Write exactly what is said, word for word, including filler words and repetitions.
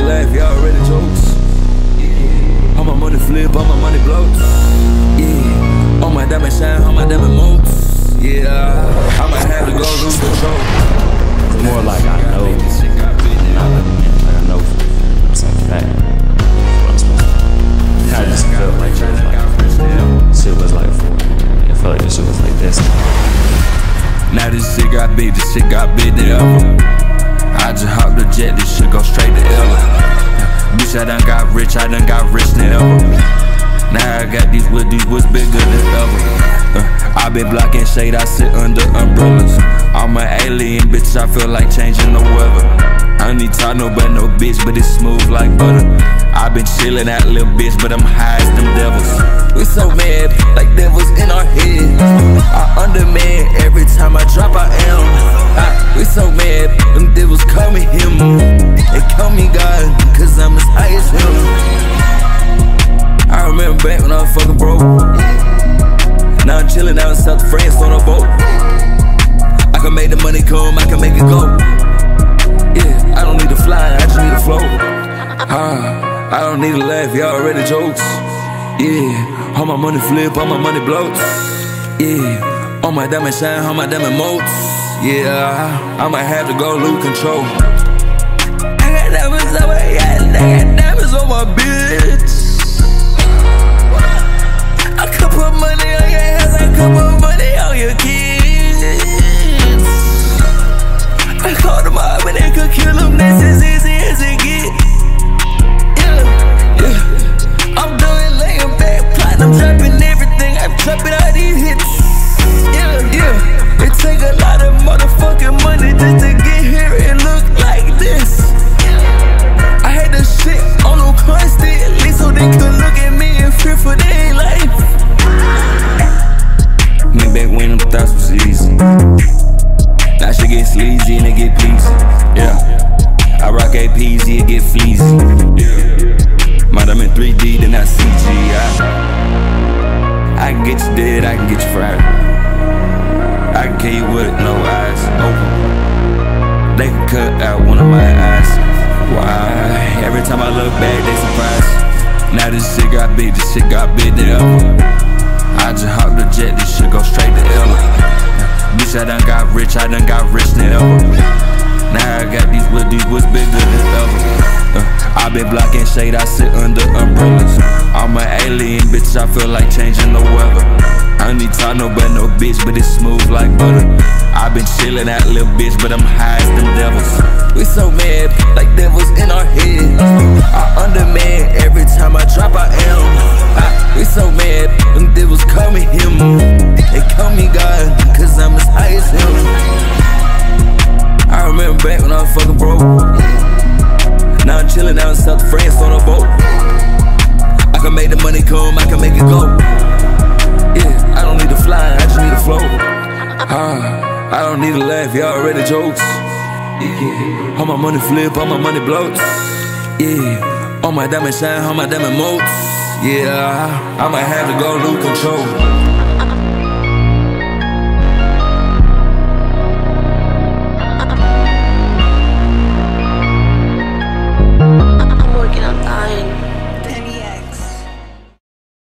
laugh, y'all already jokes. Yeah. All my money flip, all my money blows. Yeah. All my diamond shine, all my diamond moves. Yeah. I might have to go lose control. It's more like I know. Not like I know it's like that. I just felt like shit was like, shit was like for me. I felt like this shit was like this. Now this shit got big, this shit got big than ever. I just hopped the jet, this shit go straight to Ella. Bitch, I done got rich, I done got rich than ever. Now I got these woods, these woods bigger than ever. uh, I been blocking shade, I sit under umbrellas. I'm an alien, bitch, I feel like changing the weather. I don't need to talk no but no bitch, but it's smooth like butter. I been chillin' that little bitch, but I'm high as them devils. We so mad, like devils in our head. I underman every time I drop, I am. I, we so mad, them devils call me him. They call me God, cause I'm as high as him. I remember back when I was fucking broke. Now I'm chillin' out in South France on a boat. I can make the money come, I can make it go. Yeah, I don't need to fly, I just need to float. Ah, I don't need to laugh, y'all already jokes. Yeah, all my money flip, all my money bloats. Yeah, all my diamond shine, all my diamond motes. Yeah, I might have to go lose control. I got diamonds on my yacht, I got diamonds on my bitch. I could put money on your hands, I could put money on your kids. I called them up and they could kill them, that's as easy as it get. Yeah, yeah. I'm doing laying back, plotting, I'm dropping everything, I'm dropping all these hits. Yeah, yeah. It take a lot of motherfucking money just to get here and look like this. I had the shit on them constantly so they could look at me and fear for their life. Me back when them thoughts was easy. Now shit get sleazy and it get pleasy. Yeah, I rock A P Z, it get fleazy. Yeah, might I'm in three D, then I C G I. I can get you dead, I can get you fried. I can kill you with no eyes open. They can cut out one of my eyes. Why? Every time I look back, they surprised. Now this shit got big, this shit got big than ever. I just hopped the jet, this shit go straight to Ella. Bitch, I done got rich, I done got rich than ever. Now I got these woods, these woods bigger than ever. uh, I been blocking shade, I sit under umbrellas. I'm an alien, bitch, I feel like changing the weather. I don't need to talk no but no bitch, but it's smooth like butter. I been chillin' that little bitch, but I'm high as them devils. We so mad, like devils in our head. I underman every time I drop, I am. I, we so mad, them devils call me him. They call me God, cause I'm as high as him. I remember back when I was fucking broke. Now I'm chillin' out in South France on a boat. I can make the money come, I can make it go. Yeah, I don't need to fly, I just need to float. Ah, I don't need to laugh, y'all already jokes. Yeah, all my money flip, all my money bloats. Yeah, all my diamond shine, all my diamond motes. Yeah, I might have to go lose control.